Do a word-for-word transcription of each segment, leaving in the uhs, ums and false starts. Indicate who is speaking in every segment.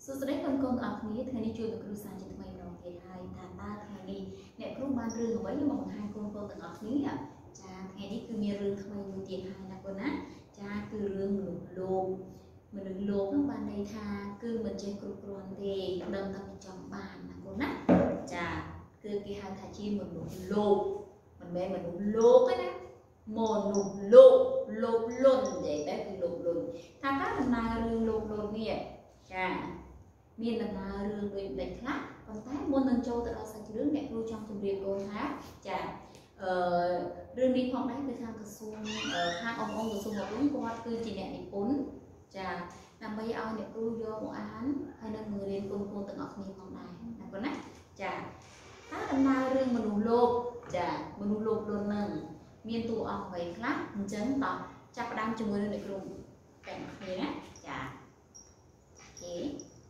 Speaker 1: Số đấy con con ởนี้ថ្ងៃនេះជួយលោកគ្រូសាស្ត្រជាថ្មីម្ដងទៀតហើយថាតើថ្ងៃនេះអ្នកគ្រូបានរឿងអ្វីមកបង្ហាញកូនកូនទាំងអស់គ្នាចាថ្ងៃនេះគឺមានរឿងថ្មីមួយទៀតហើយណាកូនណាចាគឺរឿងមនុស្សលោកមនុស្សលោកនោះបានន័យថាគឺមិនចេះគ្រប់គ្រាន់ទេដឹងតែពីចង់បានណាកូនណាចាគឺគេហៅថាជាមនុស្សលោកមិនមែនមនុស្សលោកទេណាមនុស្សលោកលោកលុននិយាយតែគឺលោកលុនថាតើដំណើររឿងលោកលុននេះចាមានដំណើររឿងដូចដូចខ្លះប៉ុន្តែមុននឹងចូលទៅដល់សាច់រឿងអ្នកគ្រូចង់ជម្រាបកូនថាចាអឺរឿងនេះផងដែរគឺខាងក្រសួងខាងអង្គអង្គក្រសួងអប់រំគាត់គឺជាអ្នកនិពន្ធចាដើម្បីឲ្យអ្នកគ្រូយកមកអានហើយនឹងបង្រៀនកូនកូនទាំងអស់គ្នាផងដែរណាប៉ុណ្ណាចាតើដំណើររឿងមនុស្សលោកចាមនុស្សលោកដូចនឹងមានតួអង្គអ្វីខ្លះអញ្ចឹងតោះចាប់ផ្ដើមជាមួយនឹងអ្នកគ្រូទាំងអស់គ្នាណាចាអូខេ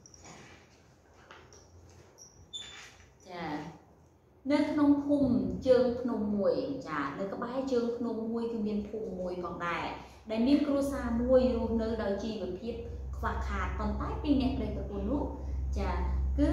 Speaker 1: ចានៅក្នុងភូមិជើងភ្នំមួយចានៅក្បែរជើងភ្នំមួយគឺមានភូមិមួយផងដែរដែលមានគ្រួសារមួយរស់នៅដោយជីវភាពខ្វះខាតប៉ុន្តែពីរអ្នកប្តីប្រពន្ធនោះចាគឺ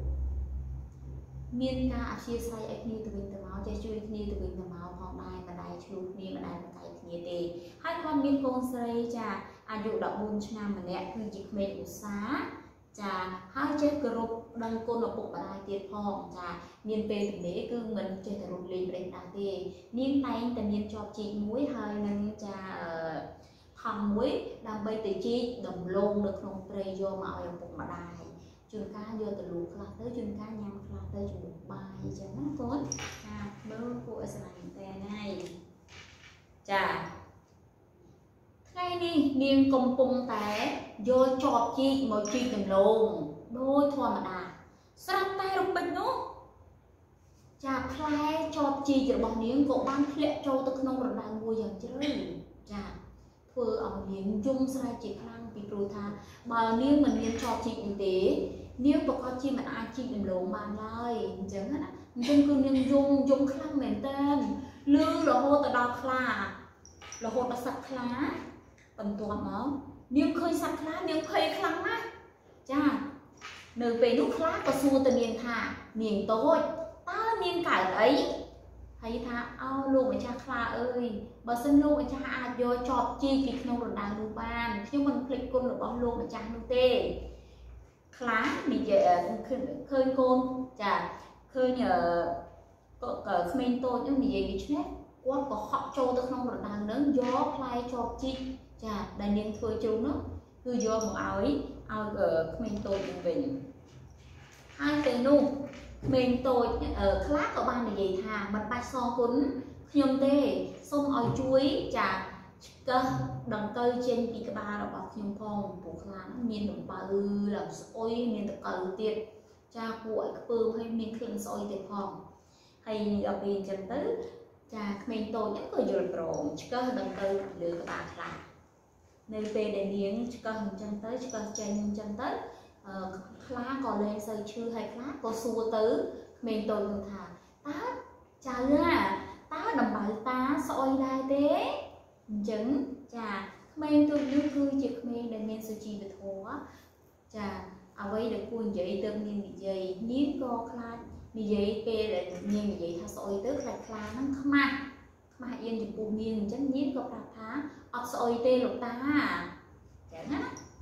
Speaker 1: មានការអព្យាស្រ័យឲ្យគ្នាទៅវិញទៅមកចេះជួយគ្នាទៅវិញទៅមកផងដែរម្ដាយឆ្លុះគ្នាម្ដាយប្រកែកគ្នាទេហើយគាត់មានកូនស្រីចាអាយុដប់បួនឆ្នាំម្នាក់គឺជាក្មេងឧស្សាហ៍ចាហើយចេះគោរពដឹងគុណឪពុកម្ដាយទៀតផងចាមានពេលទំនេរគឺមិនចេះតែរត់លេងប្រេងដាទេនាងតែងតែមានជាប់ជីកមួយហើយនឹងចាថង់មួយដើម្បីទៅជីកដំឡូងនៅក្នុងព្រៃយកមកឲ្យឪពុកម្ដាយជួនកាលយកទៅលូខ្លះទៅជួនកាលញ៉ាំខ្លះទៅជាមួយបាយអញ្ចឹងណាកូនចាមើលពួកអស្ចារ្យមែនតើហើយចាថ្ងៃនេះនាងកំពុងតែយកជាប់ជីកមកជីកដំឡូងដោយធម្មតាស្រាប់តែរំពេចនោះចាផ្លែជាប់ជីករបស់នាងក៏បានធ្លាក់ចូលទៅក្នុងរណ្ដៅមួយយ៉ាងជ្រៅចាធ្វើឲ្យនាងយំស្រែកជាខ្លាំងពីព្រោះថាបើនាងមិនមានជាប់ជីកនេះទេនាងប្រកាសជាមិនអាចជីកដំឡូងបានឡើយអញ្ចឹងណាអញ្ចឹងគឺនាងយំយំខ្លាំងមែនតើលឺរហូតទៅដល់ខ្លារហូតដល់សត្វខ្លាបន្ទាប់មកនាងឃើញសត្វខ្លានាងភ័យខ្លាំងណាស់ចានៅពេលនោះខ្លាក៏សួរទៅនាងថានាងតូចតើនាងកើតអីហើយថាអោលោកម្ចាស់ខ្លាអើយបើសិនលោកម្ចាស់អាចយកជាប់ជីកពីក្នុងរណ្ដៅនោះបានខ្ញុំមិនភ្លេចគុណរបស់លោកម្ចាស់នោះទេខ្លានិយាយឃើញកូនចាឃើញក្មេងតូចនោះនិយាយដូច្នេះគាត់ក៏ហក់ចូលទៅក្នុងរណ្ដៅនឹងយកផ្លែជាប់ជីកចាដែលនាងធ្វើជ្រុងនោះគឺយកមកឲ្យឲ្យក្មេងតូចនឹងវិញហើយពេលនោះក្មេងតូចខ្លះក៏បាននិយាយថាមិនបាច់សងគុណខ្ញុំទេសូមឲ្យជួយចាឆ្កឹះដង្កូវចេញពីក្បាលរបស់ខ្ញុំផងពួកខ្លានោះមានដំបៅឡើងស្អុយមានតកៅទៀតចាពួកឲ្យខ្ពើមហើយមានក្លិនស្អុយទៀតផងហើយដល់ពេលអញ្ចឹងទៅចាក្មេងតូចហ្នឹងក៏យល់ព្រមឆ្កឹះដង្កូវលើក្បាលខ្លានៅពេលដែលនាងឆ្កឹះអញ្ចឹងទៅឆ្កឹះចេញអញ្ចឹងទៅខ្លាក៏លែងសូវឈឺហើយខ្លាក៏សួរទៅក្មេងតូចនោះថាតើចៅណាតើដំបៅតាស្អុយដែរទេអញ្ចឹងចាក្មេងតូចនេះគឺជាក្មេងដែលមានសុជីវធម៌ចាអ្វីដែលគួរនិយាយទៅនាងនិយាយនាងក៏ខ្លាចនិយាយពេលដែលនាងនិយាយថាស្អុយទៅខ្លាចខ្លាហ្នឹងខ្មាស់ខ្មាស់អៀនចំពោះនាងអញ្ចឹងនាងក៏ប្រាប់ថាអត់ស្អុយទេលោកតាចឹងណា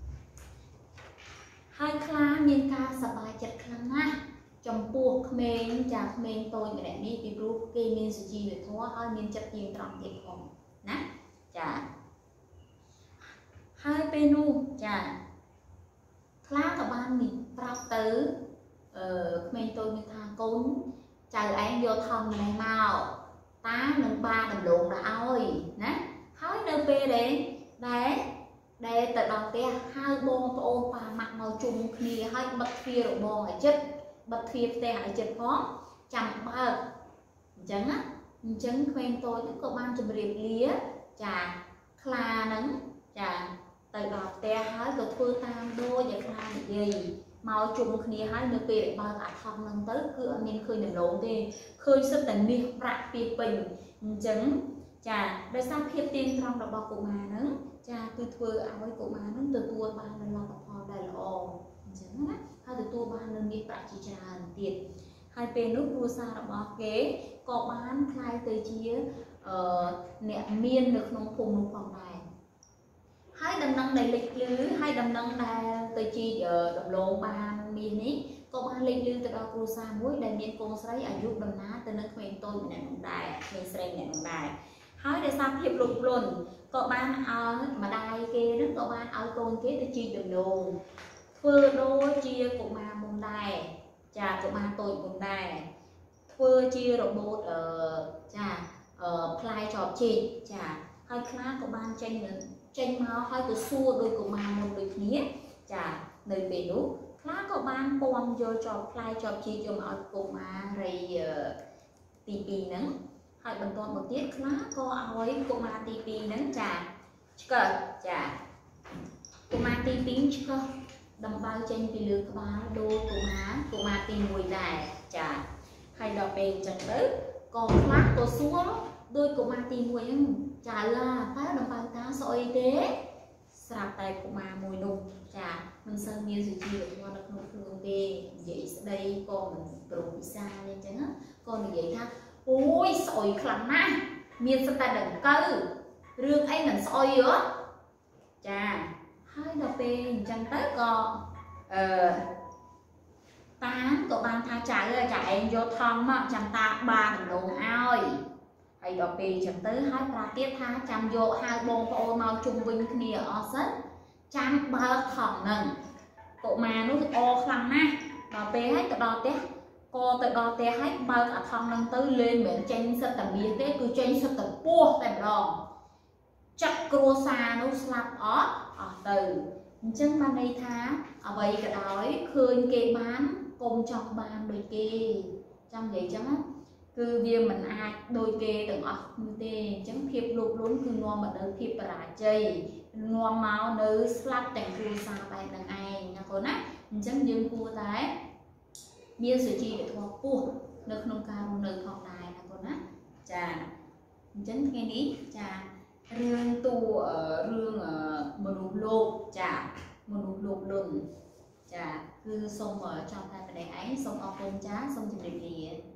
Speaker 1: ហើយខ្លាមានការសប្បាយចិត្តខ្លាំងណាស់ចំពោះក្មេងចាក្មេងតូចម្នាក់នេះពីព្រោះគេមានសុជីវធម៌ហើយមានចិត្តទៀងត្រង់ទៀតផងណាចាហើយពេលនោះចាខ្លាក៏បានប្រាប់ទៅអឺក្មេងតូចនេះថាកូនចៅឯងយកថង់នេះមកតានឹងបាដំឡូងទៅឲ្យណាហើយនៅពេលដែលដែលដែលទៅដល់ផ្ទះហៅបងប្អូនប៉ាម៉ាក់មកជុំគ្នាហើយបិទទ្វាររបងឲ្យចិត្តបិទទ្វារផ្ទះឲ្យចិត្តផងចាំបើកអញ្ចឹងណាអញ្ចឹងក្មេងតូចហ្នឹងក៏បានជម្រាបលាចាខ្លាហ្នឹងចាទៅដល់ផ្ទះហើយក៏ធ្វើតាមដូចដែលខ្លានិយាយមកជុំគ្នាហើយនៅពេលដែលបើកអាថងហ្នឹងទៅគឺអត់មានឃើញដំឡូងទេឃើញសិតតែមាសប្រាក់ពីពេញអញ្ចឹងចាដោយសារភាពទៀងត្រង់របស់កុមារហ្នឹងចាគឺធ្វើឲ្យកុមារហ្នឹងទទួលបានលទ្ធផលដែលល្អអញ្ចឹងណា tua ban nâng nghiệp bạc chỉ tràn tiệt hai bên lúc đua xa đã bỏ kế có bán khai tới chia nẹ miên được nông phùng nông phòng này hai đầm nâng đầy lịch lứ hai đầm nâng đà tới chi ở đầm lô ban miên ấy có ban lịch lứ từ đó đua xa mũi đầy miên cô sấy ở giúp đầm ná từ nâng khuyên tôi nè nông đài miên sấy nè nông đài hai để sao hiệp lục luôn có ban ở mà đài kia nó có ban ở con kia tới chi đầm lô vừa đôi chia của mà môn đài chà của mà tôi môn đài vừa chia robot ở chà ở play job chị chà hai class của ban tranh nữa tranh máu hai của xua đôi của mà một đôi nhé chà nơi bể đủ class của ban bom vô cho play job chị cho mà của mà rồi tì pì nắng hai bằng toàn một tiết class có áo của mà tì pì nắng chà cờ chà của mà tì pì chứ đầm bao trên thì lừa các bạn đô của má của má tìm mùi đài chả hay đọc bền chẳng tới còn khác có xuống đôi của má tìm mùi chả là phá đầm bao ta so y tế sạp tay của má mùi nung chả mình sơn như gì chi được qua được nụ phương đi vậy đây còn mình bụng xa lên chẳng á còn vậy tha ôi sỏi khẳng má miền sân ta đừng cơ rương ấy mình soi nữa chà hai đọc bên chẳng tới có ờ tám của ban tha trả lời trả em vô thong mà chẳng ta ba mình đồ ai hay đọc bên chẳng tới hai ba tiết tha chẳng vô hai bông cô màu trung vinh kia ở sất chẳng ba thòng nâng của mà nó ô khăn á đọc bên hết đọc tết cô tự đọc tết hết ba cả thòng nâng tới lên miệng tranh sất tầm biến tết cứ tranh sất tầm bua tại đó chắc cô xa nó slap ó ở từ chân ban đây thá ở vậy cái đói khơi kê bán cùng trong ban đôi kê trong vậy chấm cứ việc mình ai đôi kê từng ở như thế chấm hiệp lục luôn cứ ngon mà đỡ hiệp bà chơi ngon máu nữ slap thành cô xa bài đằng ai nha cô nè chấm dương cua tái bia sữa chi để thua cua nước nông cao nước học đài nha cô nè chà chấm nghe đi chà rương tu ở rương ở một nụ lô chả một nụ lô lùn chả cứ xong ở trong tay này ấy xong ở con chá xong trên địa